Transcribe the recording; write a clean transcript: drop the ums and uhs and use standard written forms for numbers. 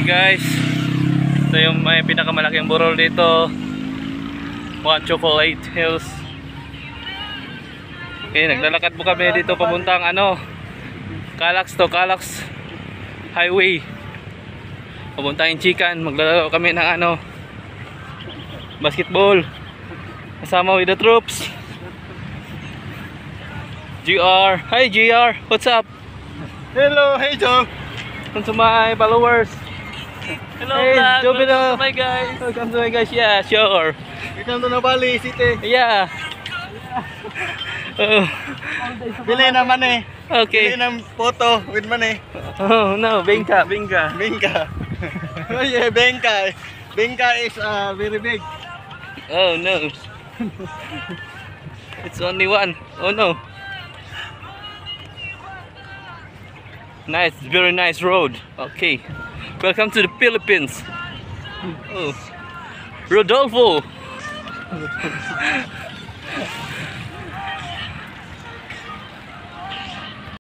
guys. Ito yung may pinakamalaking burol dito. One Chocolate Hills. Okay, naglalakad po kami dito papuntang Calax to Calax Highway. Papuntang Chican. Maglalaro kami ng basketball. Kasama with the troops. GR. Hi GR. What's up? Hello, hey Joe. Welcome to my followers. Hello Hey, vlog, Jovino. welcome to my guys. Welcome to my guys. Yeah, sure. Welcome to Nabali City. Yeah. Bili naman eh. Okay. Bili ng photo with money. Oh no, Bingka. Bingka. Oh yeah, Bingka. Bingka is very big. Oh no. It's only one. Oh no. Nice, very nice road. Okay. Welcome to the Philippines. Oh. Rodolfo.